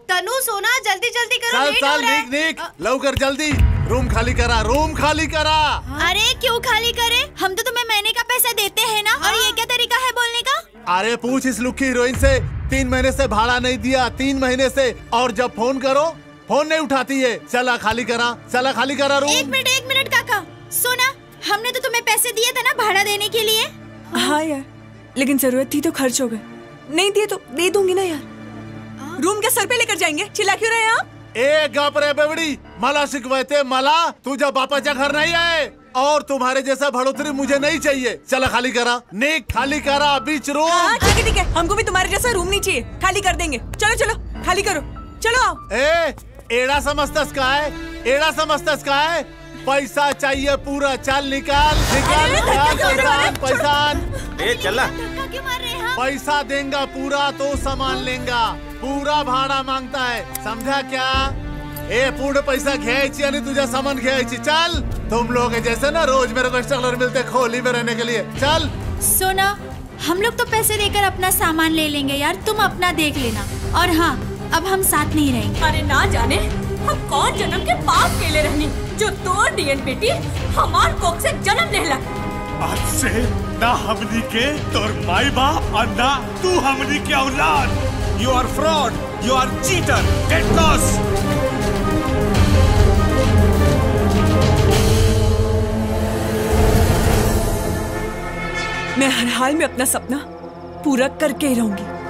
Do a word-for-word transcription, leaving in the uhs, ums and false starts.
तनु सोना जल्दी जल्दी करो, चल लेट हो चल रहा है। निक निक लवकर जल्दी रूम खाली करा, रूम खाली करा। अरे क्यों खाली करे, हम तो तुम्हें महीने का पैसा देते हैं ना। और ये क्या तरीका है बोलने का? अरे पूछ इस लुक्की हीरोइन से, तीन महीने से भाड़ा नहीं दिया, तीन महीने से, और जब फोन करो फोन नहीं उठाती है। चला खाली करा, चला खाली करा रूम। एक मिनट एक मिनट काका, सोना हमने तो तुम्हें पैसे दिए थे ना भाड़ा देने के लिए। हाँ यार, लेकिन जरूरत थी तो खर्च हो गए, नहीं दिए तो दे दूंगी ना यार। रूम क्या सर पे लेकर जाएंगे, चिल्ला क्यों रहे आप? ए गप रे बेवड़ी, मला शिकवते मला, तू जब वापस जा घर नहीं आए, और तुम्हारे जैसा बढ़ोतरी मुझे नहीं चाहिए। चला खाली करा, निक खाली करा बीच रूम। हाँ ठीक है ठीक है, हमको भी तुम्हारे जैसा रूम नहीं चाहिए, खाली कर देंगे। चलो चलो खाली करो, चलो आओ। ए एड़ा समझतस का है, एड़ा समझतस का है, पैसा चाहिए पूरा। चल निकाल निकाल निकाल पैसा पैसा। ए चला, क्यों मार रहे हैं? पैसा देंगा पूरा तो सामान लेंगा, पूरा भाड़ा मांगता है, समझा क्या? ए पूर्ण पैसा घ्यायची आणि तुझा सामान घ्यायची। चल, तुम लोग जैसे ना रोज मेरे को स्ट्रगलर मिलते खोली में रहने के लिए। चल सोना, हम लोग तो पैसे देकर अपना सामान ले लेंगे यार, तुम अपना देख लेना। और हाँ, अब हम साथ नहीं रहेंगे। अरे ना जाने हम कौन जन्म के पाप केले रहनी जो तोर डीएन बेटी हमार कोख से जन्म लेला। आज से ना हमनी के तोर माई बाप और ना तू हमनी के औलाद। You are fraud, you are cheater, get lost. मैं हर हाल में अपना सपना पूरा करके ही रहूंगी।